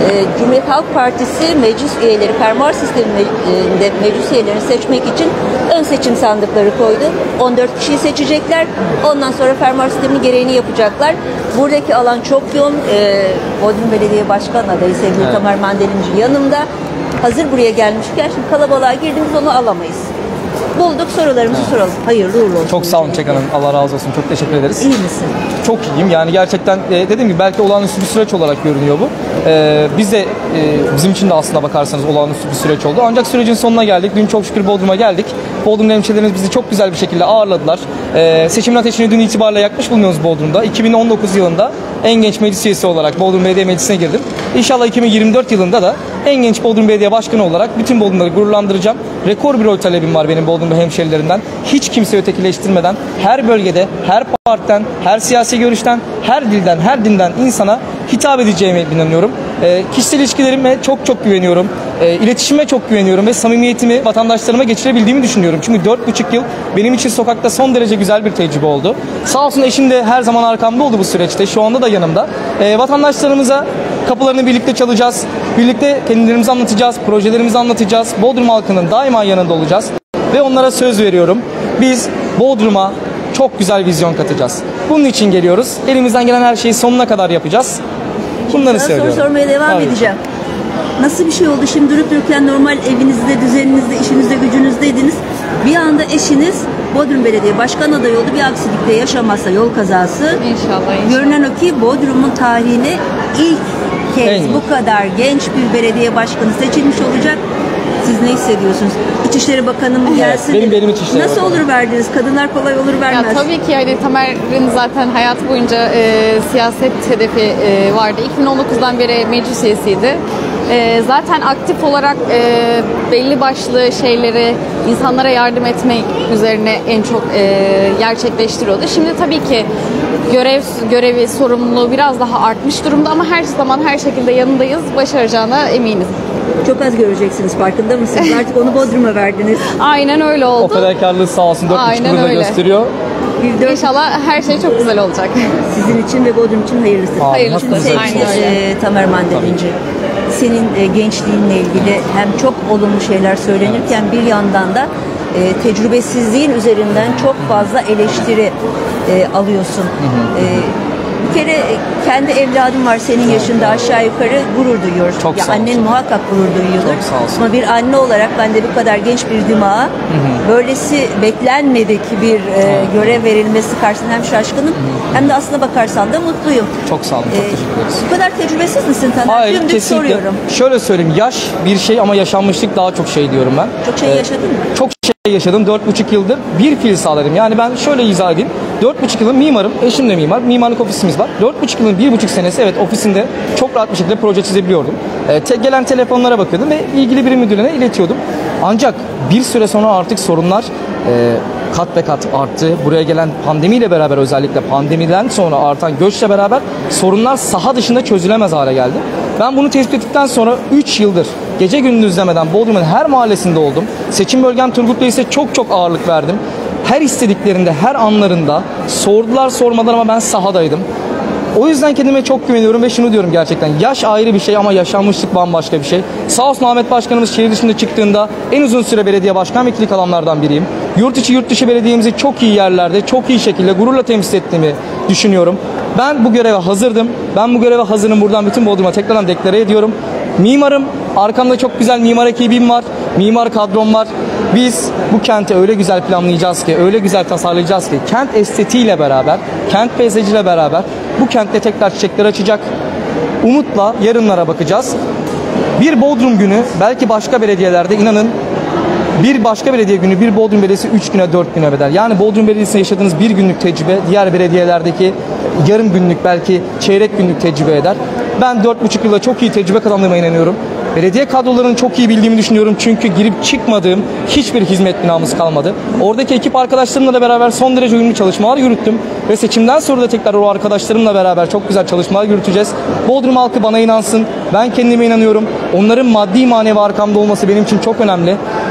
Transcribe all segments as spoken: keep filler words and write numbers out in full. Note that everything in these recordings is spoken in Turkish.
Cumhuriyet Halk Partisi meclis üyeleri, fermuar sisteminde meclis üyelerini seçmek için ön seçim sandıkları koydu. on dört kişiyi seçecekler. Ondan sonra fermuar sisteminin gereğini yapacaklar. Buradaki alan çok yoğun. E, Bodrum Belediye Başkan adayı sevgili evet. Tamer Mandelinci yanımda. Hazır buraya gelmişken şimdi kalabalığa girdiğimiz onu alamayız. Bulduk, sorularımızı evet. soralım. Hayırlı uğurlu olsun. Çok sağ olun Çek Hanım. Allah razı olsun. Çok teşekkür ederiz. İyi misin? Çok iyiyim. Yani gerçekten e, dediğim gibi belki olağanüstü bir süreç olarak görünüyor bu. E, biz de e, bizim için de aslında bakarsanız olağanüstü bir süreç oldu. Ancak sürecin sonuna geldik. Dün çok şükür Bodrum'a geldik. Bodrum hemşehrilerimiz bizi çok güzel bir şekilde ağırladılar. E, seçimin ateşini dün itibariyle yakmış bulunuyoruz Bodrum'da. iki bin on dokuz yılında en genç meclis üyesi olarak Bodrum Belediye Meclisi'ne girdim. İnşallah iki bin yirmi dört yılında da en genç Bodrum Belediye Başkanı olarak bütün Bodrum'ları gururlandıracağım. Rekor bir oy talebim var benim Bodrum'da hemşehrilerinden. Hiç kimse ötekileştirmeden, her bölgede, her partiden, her siyasi görüşten, her dilden, her dinden insana hitap edeceğime inanıyorum. E, kişisel ilişkilerime çok çok güveniyorum. E, iletişime çok güveniyorum ve samimiyetimi vatandaşlarıma geçirebildiğimi düşünüyorum. Çünkü dört buçuk yıl benim için sokakta son derece güzel bir tecrübe oldu. Sağ olsun eşim de her zaman arkamda oldu bu süreçte. Şu anda da yanımda. E, vatandaşlarımıza kapılarını birlikte çalacağız. Birlikte kendilerimizi anlatacağız. Projelerimizi anlatacağız. Bodrum halkının daima yanında olacağız. Ve onlara söz veriyorum. Biz Bodrum'a çok güzel vizyon katacağız. Bunun için geliyoruz. Elimizden gelen her şeyi sonuna kadar yapacağız. Bunları söylüyorum. Soru sormaya devam Tabii. edeceğim. Nasıl bir şey oldu? Şimdi durup dururken normal evinizde, düzeninizde, işinizde, gücünüzdeydiniz. Bir anda eşiniz Bodrum Belediye Başkan adayı oldu. Bir aksilikte yaşamazsa yol kazası. İnşallah, inşallah. Görünen o ki Bodrum'un tarihine ilk kez en bu kadar genç bir belediye başkanı seçilmiş olacak. Siz ne hissediyorsunuz? İçişleri Bakanı mı gelsin? Benim, benim İçişleri Nasıl Bakanı. olur verdiniz? Kadınlar kolay olur vermez. Ya, tabii ki yani Tamer'in zaten hayatı boyunca e, siyaset hedefi e, vardı. iki bin on dokuzdan beri meclis üyesiydi. E, zaten aktif olarak e, belli başlı şeyleri insanlara yardım etmek üzerine en çok e, gerçekleştiriyordu. Şimdi tabii ki görev görevi, sorumluluğu biraz daha artmış durumda ama her zaman her şekilde yanındayız. Başaracağına eminiz. Çok az göreceksiniz, farkında mısınız? Artık onu Bodrum'a verdiniz. Aynen öyle oldu. O fedakarlığı sağ olsun dört buçuk yılda gösteriyor. İnşallah her şey çok güzel olacak. Sizin için ve Bodrum için hayırlısı. Aa, hayırlısı. Sevgili e, Tamer Mandelinci, senin e, gençliğinle ilgili hem çok olumlu şeyler söylenirken bir yandan da e, tecrübesizliğin üzerinden çok fazla eleştiri e, alıyorsun. Hı hı. E, Bir kere kendi evladın var senin yaşında, aşağı yukarı gurur duyuyor. Çok ya sağ annen olsun. muhakkak gurur duyuyordur. Çok sağ olsun. Ama bir anne olarak ben de bu kadar genç bir dimağa hı hı. böylesi beklenmedik bir e, görev verilmesi karşısında hem şaşkınım hı hı. hem de aslına bakarsan da mutluyum. Çok sağ olun. Çok ee, teşekkür ederiz. Bu kadar tecrübesiz misin Taner? Hayır, Dümdüz kesinlikle. soruyorum. Şöyle söyleyeyim, yaş bir şey ama yaşanmışlık daha çok şey diyorum ben. Çok şey ee, yaşadın mı? Çok şey yaşadım. Dört buçuk yıldır bir fiil sağlarım. Yani ben şöyle izah edeyim. Dört buçuk yılın mimarım. Eşim de mimar. Mimarlık ofisimiz var. Dört buçuk yılın bir buçuk senesi evet ofisinde çok rahat bir şekilde proje çizebiliyordum. E, te, gelen telefonlara bakıyordum ve ilgili birim müdürüne iletiyordum. Ancak bir süre sonra artık sorunlar e, kat be kat arttı. Buraya gelen pandemiyle beraber, özellikle pandemiden sonra artan göçle beraber sorunlar saha dışında çözülemez hale geldi. Ben bunu tespit ettikten sonra üç yıldır gece gündüz demeden Bodrum'un her mahallesinde oldum. Seçim bölgem Turgut'ta ise çok çok ağırlık verdim. Her istediklerinde, her anlarında sordular sormadan ama ben sahadaydım. O yüzden kendime çok güveniyorum ve şunu diyorum gerçekten. Yaş ayrı bir şey ama yaşanmışlık bambaşka bir şey. Sağ olsun Ahmet Başkanımız şehir dışında çıktığında en uzun süre belediye başkan vekili kalanlardan biriyim. Yurt içi yurt dışı belediyemizi çok iyi yerlerde, çok iyi şekilde gururla temsil ettiğimi düşünüyorum. Ben bu göreve hazırdım. Ben bu göreve hazırım. Buradan bütün Bodrum'a tekrardan deklare ediyorum. Mimarım. Arkamda çok güzel mimar ekibim var. Mimar kadrom var. Biz bu kenti öyle güzel planlayacağız ki, öyle güzel tasarlayacağız ki kent estetiğiyle beraber, kent peyzajıyla beraber bu kentte tekrar çiçekler açacak. Umutla yarınlara bakacağız. Bir Bodrum günü belki başka belediyelerde inanın bir başka belediye günü, bir Bodrum Belediyesi üç güne dört güne bedel. Yani Bodrum Belediyesi'nde yaşadığınız bir günlük tecrübe diğer belediyelerdeki yarım günlük belki çeyrek günlük tecrübe eder. Ben dört buçuk yılda çok iyi tecrübe kazandığıma inanıyorum. Belediye kadrolarını çok iyi bildiğimi düşünüyorum. Çünkü girip çıkmadığım hiçbir hizmet binamız kalmadı. Oradaki ekip arkadaşlarımla da beraber son derece uyumlu çalışmalar yürüttüm. Ve seçimden sonra da tekrar o arkadaşlarımla beraber çok güzel çalışmalar yürüteceğiz. Bodrum halkı bana inansın. Ben kendime inanıyorum. Onların maddi manevi arkamda olması benim için çok önemli.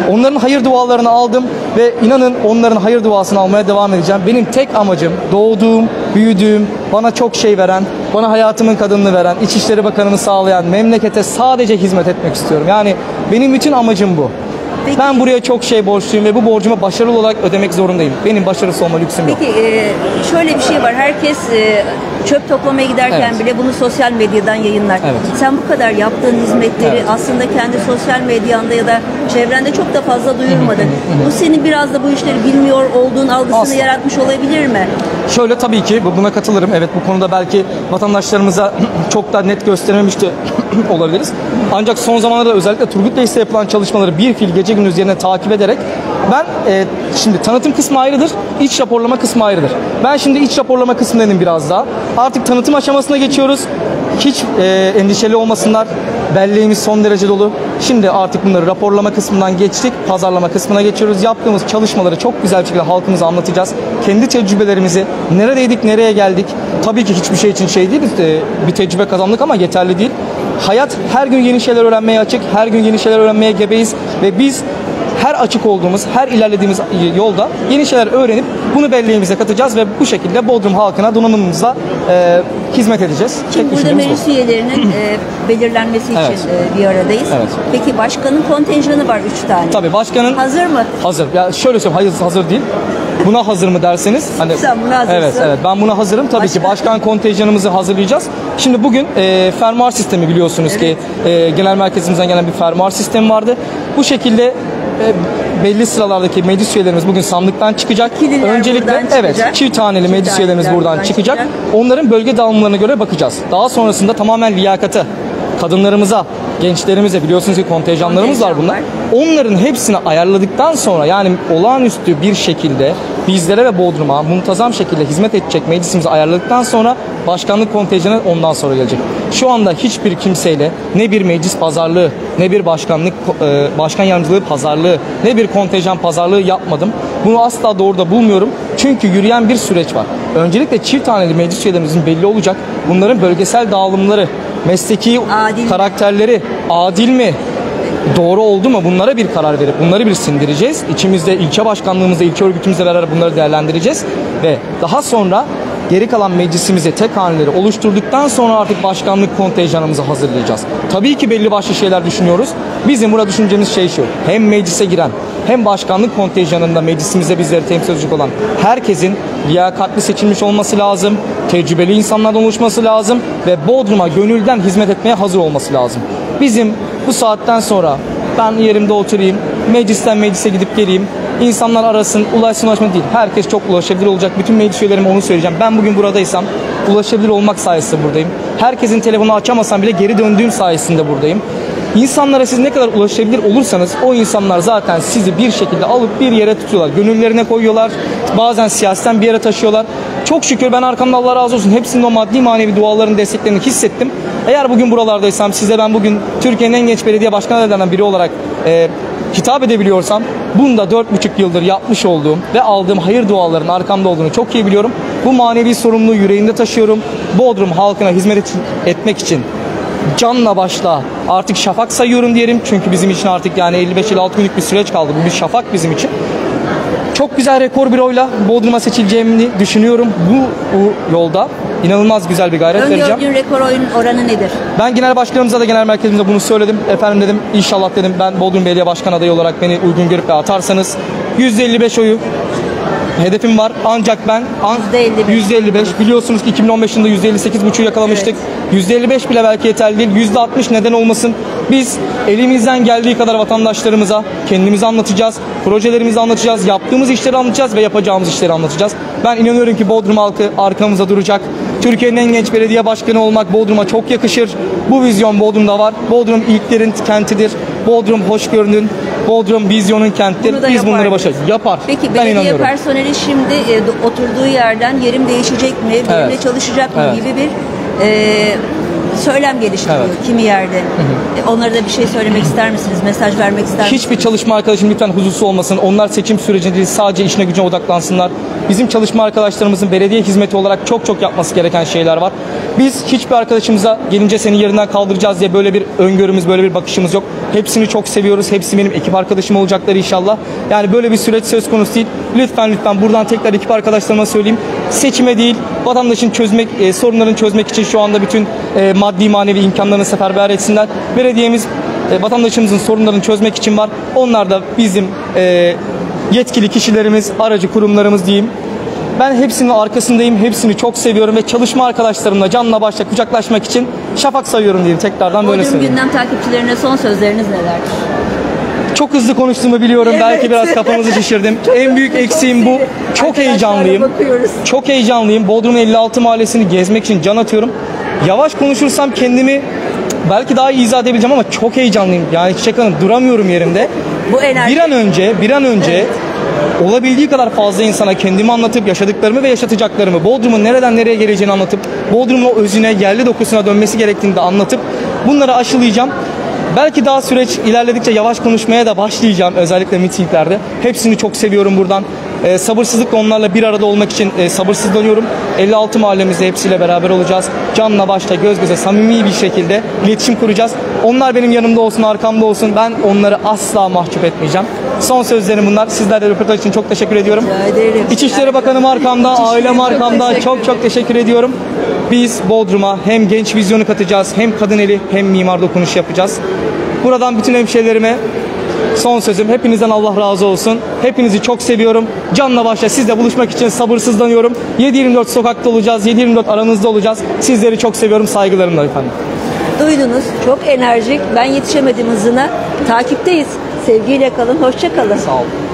Onların hayır dualarını aldım ve inanın onların hayır duasını almaya devam edeceğim. Benim tek amacım doğduğum, büyüdüğüm, bana çok şey veren, bana hayatımın kadınını veren, İçişleri Bakanımı sağlayan memlekete sadece hizmet etmek istiyorum. Yani benim bütün amacım bu. Peki. Ben buraya çok şey borçluyum ve bu borcumu başarılı olarak ödemek zorundayım. Benim başarısız olma lüksüm yok. Peki e, şöyle bir şey var. Herkes e, çöp toplamaya giderken Evet. bile bunu sosyal medyadan yayınlar. Evet. Sen bu kadar yaptığın hizmetleri Evet. aslında kendi sosyal medyanda ya da çevrende çok da fazla duyurmadın. Bu senin biraz da bu işleri bilmiyor olduğun algısını Asla. yaratmış olabilir mi? Şöyle tabii ki bu- buna katılırım. Evet, bu konuda belki vatandaşlarımıza çok da net gösterememiş de olabiliriz. Ancak son zamanlarda özellikle Turgut Reis'te yapılan çalışmaları bir fil gece gündüz yerine takip ederek ben e, şimdi tanıtım kısmı ayrıdır, iç raporlama kısmı ayrıdır. Ben şimdi iç raporlama kısmındayım biraz daha. Artık tanıtım aşamasına geçiyoruz. Hiç e, endişeli olmasınlar. Belleğimiz son derece dolu. Şimdi artık bunları raporlama kısmından geçtik. Pazarlama kısmına geçiyoruz. Yaptığımız çalışmaları çok güzel bir şekilde halkımıza anlatacağız. Kendi tecrübelerimizi, neredeydik, nereye geldik. Tabii ki hiçbir şey için şey değil. e, Bir tecrübe kazandık ama yeterli değil. Hayat her gün yeni şeyler öğrenmeye açık. Her gün yeni şeyler öğrenmeye gebeyiz. Ve biz her açık olduğumuz, her ilerlediğimiz yolda yeni şeyler öğrenip bunu belleğimize katacağız ve bu şekilde Bodrum halkına donanımımızla e, hizmet edeceğiz. Şimdi Tek burada düşüncemiz bu. meclis üyelerinin e, belirlenmesi Evet. için e, bir aradayız. Evet. Peki başkanın kontenjanı var üç tane. Tabii başkanın Hazır mı? hazır. Ya şöyle söyleyeyim, hayır hazır değil. Buna hazır mı derseniz? Hani, Sen buna hazırsın. Evet, evet. Ben buna hazırım. Tabii Başka? ki başkan kontenjanımızı hazırlayacağız. Şimdi bugün e, fermuar sistemi biliyorsunuz ki e, genel merkezimizden gelen bir fermuar sistemi vardı. Bu şekilde e, belli sıralardaki meclis üyelerimiz bugün sandıktan çıkacak. Kililer Öncelikle buradan evet çıkacak. çift taneli Çift meclis üyelerimiz taneler buradan buradan çıkacak. çıkacak. Onların bölge dağılımlarına göre bakacağız. Daha sonrasında tamamen liyakata, kadınlarımıza, gençlerimize biliyorsunuz ki kontenjanlarımız var Kontenjan bunlar. Onların hepsini ayarladıktan sonra yani olağanüstü bir şekilde bizlere ve Bodrum'a muntazam şekilde hizmet edecek meclisimizi ayarladıktan sonra başkanlık kontenjanı ondan sonra gelecek. Şu anda hiçbir kimseyle ne bir meclis pazarlığı, ne bir başkanlık e, başkan yardımcılığı pazarlığı, ne bir kontenjan pazarlığı yapmadım. Bunu asla doğru da bulmuyorum. Çünkü yürüyen bir süreç var. Öncelikle çift taneli meclis üyelerimizin belli olacak. Bunların bölgesel dağılımları, mesleki Adil. karakterleri adil mi? Doğru oldu mu? Bunlara bir karar verip bunları bir sindireceğiz. İçimizde ilçe başkanlığımızda, ilçe örgütümüzle beraber bunları değerlendireceğiz. Ve daha sonra geri kalan meclisimizi, tek haneleri oluşturduktan sonra artık başkanlık kontenjanımızı hazırlayacağız. Tabii ki belli başlı şeyler düşünüyoruz. Bizim burada düşüneceğimiz şey şu. Hem meclise giren hem başkanlık kontenjanında meclisimizde bizleri temsil edecek olan herkesin liyakatli seçilmiş olması lazım. Tecrübeli insanlardan oluşması lazım. Ve Bodrum'a gönülden hizmet etmeye hazır olması lazım. Bizim bu saatten sonra ben yerimde oturayım, meclisten meclise gidip geleyim, insanlar arasın, ulaşsın ulaşma değil. Herkes çok ulaşabilir olacak. Bütün meclis üyelerime onu söyleyeceğim. Ben bugün buradaysam ulaşabilir olmak sayesinde buradayım. Herkesin telefonu açamasam bile geri döndüğüm sayesinde buradayım. İnsanlara siz ne kadar ulaşabilir olursanız o insanlar zaten sizi bir şekilde alıp bir yere tutuyorlar. Gönüllerine koyuyorlar. Bazen siyasetten bir yere taşıyorlar. Çok şükür ben arkamda Allah razı olsun hepsinin o maddi manevi duaların desteklerini hissettim. Eğer bugün buralardaysam size ben bugün Türkiye'nin en genç belediye başkan adaylarından biri olarak e, hitap edebiliyorsam bunda dört buçuk yıldır yapmış olduğum ve aldığım hayır duaların arkamda olduğunu çok iyi biliyorum. Bu manevi sorumluluğu yüreğimde taşıyorum. Bodrum halkına hizmet et, etmek için canla başla artık şafak sayıyorum diyelim. Çünkü bizim için artık yani elli beş elli altı günlük bir süreç kaldı. Bu bir şafak bizim için. Çok güzel rekor bir oyla Bodrum'a seçileceğimi düşünüyorum. Bu, bu yolda inanılmaz güzel bir gayret vereceğim. Öngördüğün rekor oyun oranı nedir? Ben genel başkanımıza da genel merkezimize bunu söyledim. Efendim dedim inşallah dedim ben Bodrum Belediye Başkan adayı olarak beni uygun görüp ve atarsanız yüzde elli beş oyu hedefim var. Ancak ben an, yüzde elli beş. yüzde elli beş biliyorsunuz ki iki bin on beş yılında yüzde elli sekiz buçuğu yakalamıştık. yüzde elli beş bile belki yeterli değil. yüzde altmış neden olmasın. Biz elimizden geldiği kadar vatandaşlarımıza kendimizi anlatacağız. Projelerimizi anlatacağız. Yaptığımız işleri anlatacağız ve yapacağımız işleri anlatacağız. Ben inanıyorum ki Bodrum halkı arkamıza duracak. Türkiye'nin en genç belediye başkanı olmak Bodrum'a çok yakışır. Bu vizyon Bodrum'da var. Bodrum ilklerin kentidir. Bodrum hoşgörünün, Bodrum vizyonun kentidir. Bunu da Biz yapar bunları diyorsun. başaracağız. Yapar. Peki ben belediye inanıyorum. personeli şimdi e, do- oturduğu yerden yerim değişecek mi, benimle Evet. çalışacak mı Evet. gibi bir e, söylem geliştiriyor Evet. kimi yerde. E, Onlara da bir şey söylemek ister misiniz? Mesaj vermek ister misiniz? Hiçbir çalışma arkadaşım lütfen huzursuz olmasın. Onlar seçim sürecinde değil, sadece işine gücüne odaklansınlar. Bizim çalışma arkadaşlarımızın belediye hizmeti olarak çok çok yapması gereken şeyler var. Biz hiçbir arkadaşımıza gelince seni yerinden kaldıracağız diye böyle bir öngörümüz, böyle bir bakışımız yok. Hepsini çok seviyoruz. Hepsi benim ekip arkadaşım olacaklar inşallah. Yani böyle bir süreç söz konusu değil. Lütfen lütfen buradan tekrar ekip arkadaşlarıma söyleyeyim. Seçime değil, vatandaşın çözmek, e, sorunlarını çözmek için şu anda bütün e, maddi manevi imkanlarını seferber etsinler. Belediyemiz e, vatandaşımızın sorunlarını çözmek için var. Onlar da bizim e, yetkili kişilerimiz, aracı kurumlarımız diyeyim. Ben hepsinin arkasındayım. Hepsini çok seviyorum ve çalışma arkadaşlarımla canla başla kucaklaşmak için şafak sayıyorum diyeyim. Tekrardan böyle Bodrum söyleyeyim. gündem takipçilerine son sözleriniz nelerdir? Çok hızlı konuştuğumu biliyorum. Evet. Belki biraz kafamızı şişirdim. Çok En büyük hızlı, eksiğim çok bu. seri. Çok Arkadaşlarla heyecanlıyım. bakıyoruz. Çok heyecanlıyım. Bodrum'un elli altı mahallesini gezmek için can atıyorum. Yavaş konuşursam kendimi belki daha iyi izah edebileceğim ama çok heyecanlıyım. Yani Çiçek Hanım, duramıyorum yerimde. Bu enerji. Bir an önce, bir an önce olabildiği kadar fazla insana kendimi anlatıp yaşadıklarımı ve yaşatacaklarımı, Bodrum'un nereden nereye geleceğini anlatıp, Bodrum'un o özüne, yerli dokusuna dönmesi gerektiğini de anlatıp bunları aşılayacağım. Belki daha süreç ilerledikçe yavaş konuşmaya da başlayacağım, özellikle mitinglerde. Hepsini çok seviyorum buradan. Ee, sabırsızlıkla onlarla bir arada olmak için e, sabırsızlanıyorum. elli altı mahallemizde hepsiyle beraber olacağız. Canla başla, göz göze, samimi bir şekilde iletişim kuracağız. Onlar benim yanımda olsun, arkamda olsun. Ben onları asla mahcup etmeyeceğim. Son sözlerim bunlar. Sizlerle röportaj için çok teşekkür ediyorum. Rica ederim. İçişleri Bakanım arkamda, İçişleri ailem çok arkamda. teşekkür Çok çok teşekkür ediyorum. Biz Bodrum'a hem genç vizyonu katacağız, hem kadın eli, hem mimar dokunuş yapacağız. Buradan bütün hemşehrilerime son sözüm, hepinizden Allah razı olsun. Hepinizi çok seviyorum. Canla başla sizle buluşmak için sabırsızlanıyorum. yedi yirmi dört sokakta olacağız, yedi yirmi dört aranızda olacağız. Sizleri çok seviyorum, saygılarımla efendim. Duydunuz. Çok enerjik. Ben yetişemedim hızına. Takipteyiz. Sevgiyle kalın. Hoşça kalın. Sağ olun.